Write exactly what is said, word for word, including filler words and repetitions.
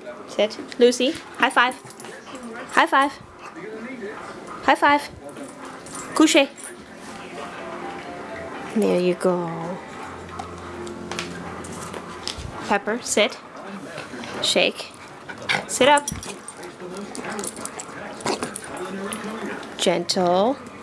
Sit. Lucy, high five. High five. High five. Coucher. There you go. Pepper, sit. Shake. Sit up. Gentle.